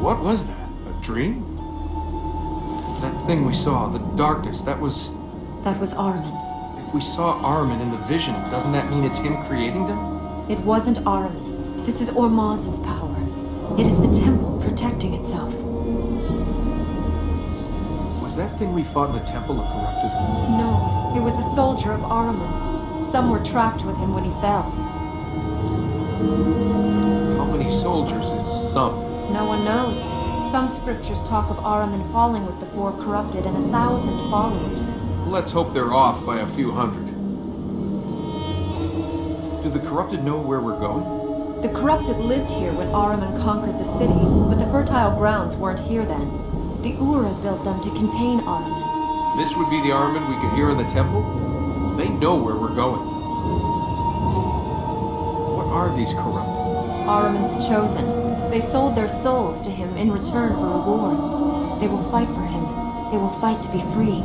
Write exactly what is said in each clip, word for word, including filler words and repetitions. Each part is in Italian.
What was that? A dream? That thing we saw, the darkness, that was... That was Ahriman. If we saw Ahriman in the vision, doesn't that mean it's him creating them? It wasn't Ahriman. This is Ormaz's power. It is the temple protecting itself. Was that thing we fought in the temple a corrupted? No, it was a soldier of Ahriman. Some were trapped with him when he fell. How many soldiers is some? No one knows. Some scriptures talk of Ahriman falling with the four corrupted and a thousand followers. Let's hope they're off by a few hundred. Do the corrupted know where we're going? The corrupted lived here when Ahriman conquered the city, but the fertile grounds weren't here then. The Ura built them to contain Ahriman. This would be the Ahriman we could hear in the temple? They know where we're going. What are these corrupted? Ahriman's chosen. They sold their souls to him in return for rewards. They will fight for him. They will fight to be free.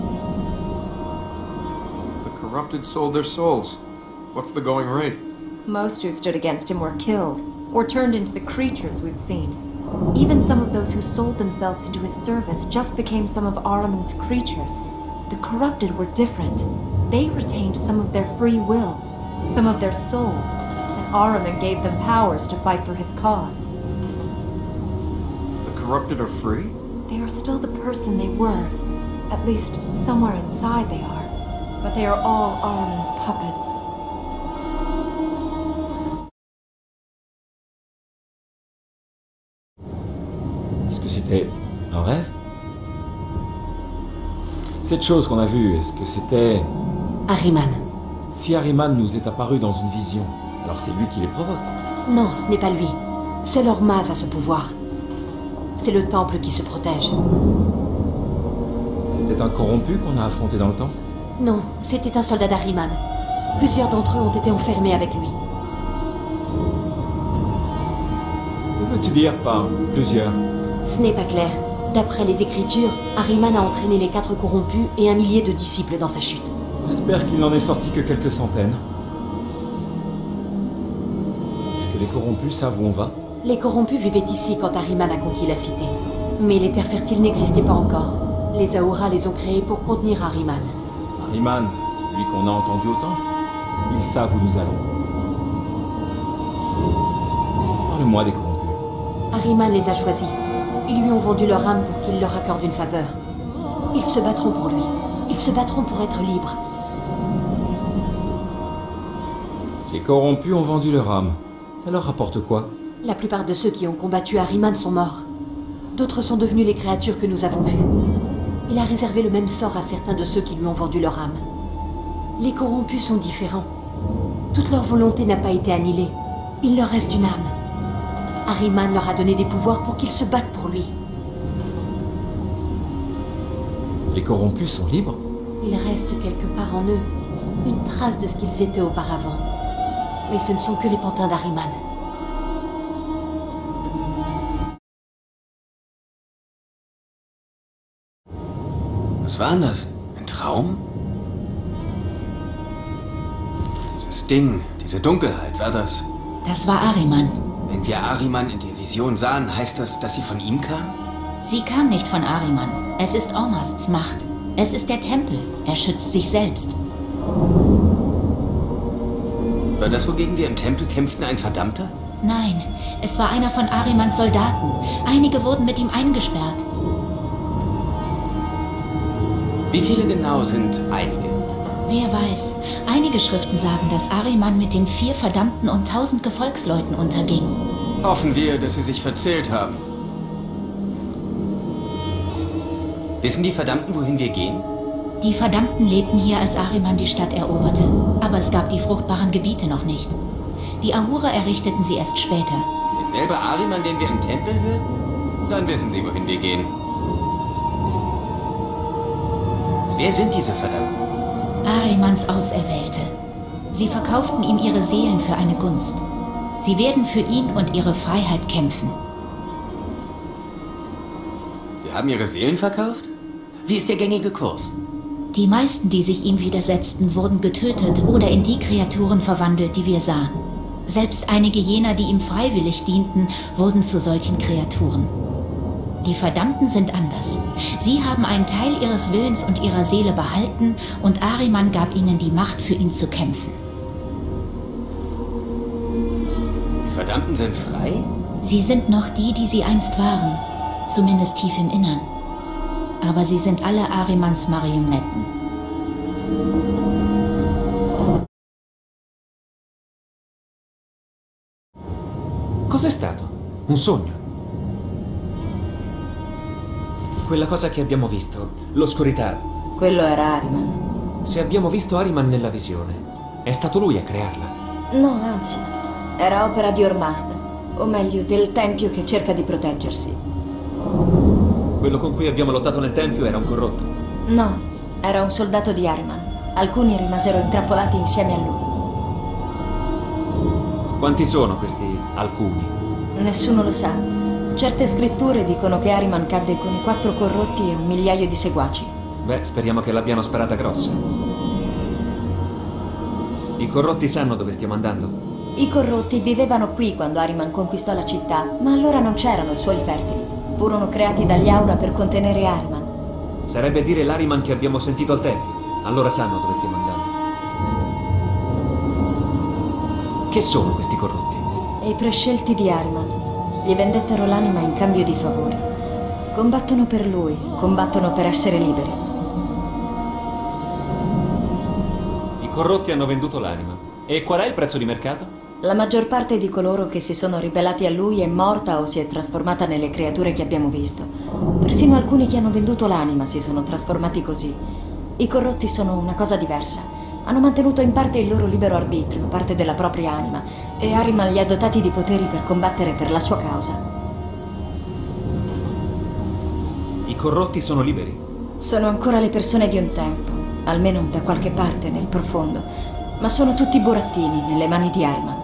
The corrupted sold their souls. What's the going rate? Most who stood against him were killed, or turned into the creatures we've seen. Even some of those who sold themselves into his service just became some of Ahriman's creatures. The corrupted were different. They retained some of their free will, some of their soul, and Ahriman gave them powers to fight for his cause. The corrupted are free? They are still the person they were. At least, somewhere inside they are. But they are all Ahriman's puppets. Est-ce que c'était un rêve? Cette chose qu'on a vue, est-ce que c'était... Ahriman. Si Ahriman nous est apparu dans une vision, alors c'est lui qui les provoque. Non, ce n'est pas lui. Seul Ormaz a ce pouvoir. C'est le temple qui se protège. C'était un corrompu qu'on a affronté dans le temps? Non, c'était un soldat d'Ahriman. Plusieurs d'entre eux ont été enfermés avec lui. Que veux-tu dire par plusieurs? Ce n'est pas clair. D'après les Écritures, Ahriman a entraîné les quatre corrompus et un millier de disciples dans sa chute. J'espère qu'il n'en est sorti que quelques centaines. Est-ce que les corrompus savent où on va? Les corrompus vivaient ici quand Ahriman a conquis la cité. Mais les terres fertiles n'existaient pas encore. Les Ahura les ont créées pour contenir Ahriman. Ahriman, celui qu'on a entendu au temple, ils savent où nous allons. Parle-moi des corrompus. Ahriman les a choisis. Ils lui ont vendu leur âme pour qu'il leur accorde une faveur. Ils se battront pour lui. Ils se battront pour être libres. Les corrompus ont vendu leur âme. Ça leur rapporte quoi? La plupart de ceux qui ont combattu Ahriman sont morts. D'autres sont devenus les créatures que nous avons vues. Il a réservé le même sort à certains de ceux qui lui ont vendu leur âme. Les corrompus sont différents. Toute leur volonté n'a pas été annihilée. Il leur reste une âme. Ahriman leur a donné des pouvoirs pour qu'ils se battent pour lui. Les corrompus sont libres? Il reste quelque part en eux une trace de ce qu'ils étaient auparavant. Mais ce ne sont que les pantins d'Ahriman. Was war denn das? Ein Traum? Dieses Ding, diese Dunkelheit, war das? Das war Ahriman. Wenn wir Ahriman in der Vision sahen, heißt das, dass sie von ihm kam? Sie kam nicht von Ahriman. Es ist Ormazds Macht. Es ist der Tempel. Er schützt sich selbst. War das, wogegen wir im Tempel kämpften, ein Verdammter? Nein, es war einer von Ahrimans Soldaten. Einige wurden mit ihm eingesperrt. Wie viele genau sind einige? Wer weiß. Einige Schriften sagen, dass Ahriman mit den vier Verdammten und tausend Gefolgsleuten unterging. Hoffen wir, dass sie sich verzählt haben. Wissen die Verdammten, wohin wir gehen? Die Verdammten lebten hier, als Ahriman die Stadt eroberte. Aber es gab die fruchtbaren Gebiete noch nicht. Die Ahura errichteten sie erst später. Derselbe Ahriman, den wir im Tempel hörten? Dann wissen sie, wohin wir gehen. Wer sind diese Verdammten? Ahrimans Auserwählte. Sie verkauften ihm ihre Seelen für eine Gunst. Sie werden für ihn und ihre Freiheit kämpfen. Wir haben ihre Seelen verkauft? Wie ist der gängige Kurs? Die meisten, die sich ihm widersetzten, wurden getötet oder in die Kreaturen verwandelt, die wir sahen. Selbst einige jener, die ihm freiwillig dienten, wurden zu solchen Kreaturen. Die Verdammten sind anders. Sie haben einen Teil ihres Willens und ihrer Seele behalten und Ahriman gab ihnen die Macht, für ihn zu kämpfen. Die Verdammten sind frei? Sie sind noch die, die sie einst waren. Zumindest tief im Innern. Aber sie sind alle Ahrimans Marionetten. Cos'è stato? Un sogno? Quella cosa che abbiamo visto, l'oscurità. Quello era Ahriman. Se abbiamo visto Ahriman nella visione, è stato lui a crearla. No, anzi, era opera di Ormazd, o meglio, del Tempio che cerca di proteggersi. Quello con cui abbiamo lottato nel Tempio era un corrotto? No, era un soldato di Ahriman. Alcuni rimasero intrappolati insieme a lui. Quanti sono questi alcuni? Nessuno lo sa. Certe scritture dicono che Ahriman cadde con i quattro corrotti e un migliaio di seguaci. Beh, speriamo che l'abbiano sparata grossa. I corrotti sanno dove stiamo andando? I corrotti vivevano qui quando Ahriman conquistò la città, ma allora non c'erano i suoli fertili. Furono creati dagli Aura per contenere Ahriman. Sarebbe dire l'Ahriman che abbiamo sentito al Tempio. Allora sanno dove stiamo andando. Che sono questi corrotti? I prescelti di Ahriman. Gli vendettero l'anima in cambio di favori. Combattono per lui, combattono per essere liberi. I corrotti hanno venduto l'anima. E qual è il prezzo di mercato? La maggior parte di coloro che si sono ribellati a lui è morta o si è trasformata nelle creature che abbiamo visto. Persino alcuni che hanno venduto l'anima si sono trasformati così. I corrotti sono una cosa diversa. Hanno mantenuto in parte il loro libero arbitrio, parte della propria anima, e Ahriman li ha dotati di poteri per combattere per la sua causa. I corrotti sono liberi? Sono ancora le persone di un tempo, almeno da qualche parte nel profondo, ma sono tutti burattini nelle mani di Ahriman.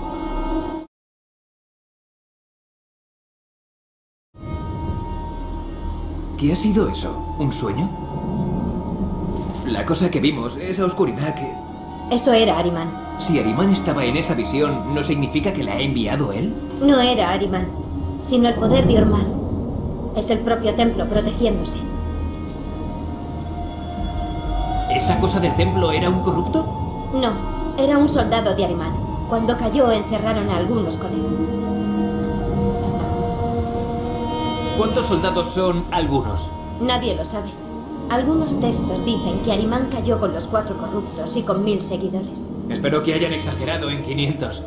¿Qué ha sido eso? ¿Un sueño? La cosa que vimos, esa oscuridad que... Eso era Ahriman. Si Ahriman estaba en esa visión, ¿no significa que la ha enviado él? No era Ahriman, sino el poder de Ormazd. Es el propio templo protegiéndose. ¿Esa cosa del templo era un corrupto? No, era un soldado de Ahriman. Cuando cayó, encerraron a algunos con él. ¿Cuántos soldados son algunos? Nadie lo sabe. Algunos textos dicen que Ahriman cayó con los cuatro corruptos y con mil seguidores. Espero que hayan exagerado en quinientos.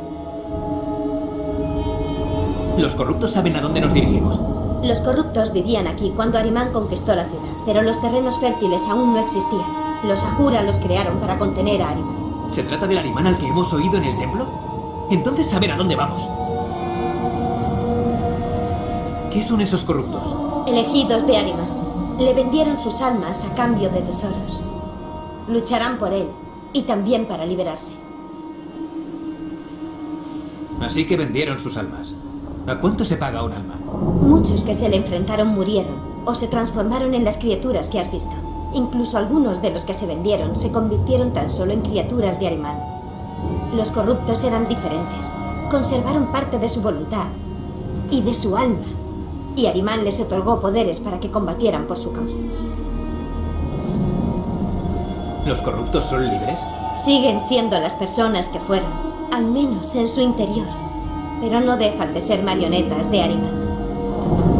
¿Los corruptos saben a dónde nos dirigimos? Los corruptos vivían aquí cuando Ahriman conquistó la ciudad, pero los terrenos fértiles aún no existían. Los Ahura los crearon para contener a Ahriman. ¿Se trata del Ahriman al que hemos oído en el templo? Entonces saben a dónde vamos. ¿Qué son esos corruptos? Elegidos de Ahriman. Le vendieron sus almas a cambio de tesoros. Lucharán por él, y también para liberarse. Así que vendieron sus almas. ¿A cuánto se paga un alma? Muchos que se le enfrentaron murieron, o se transformaron en las criaturas que has visto. Incluso algunos de los que se vendieron se convirtieron tan solo en criaturas de Ahriman. Los corruptos eran diferentes. Conservaron parte de su voluntad y de su alma. Y Ahriman les otorgó poderes para que combatieran por su causa. ¿Los corruptos son libres? Siguen siendo las personas que fueron, al menos en su interior, pero no dejan de ser marionetas de Ahriman.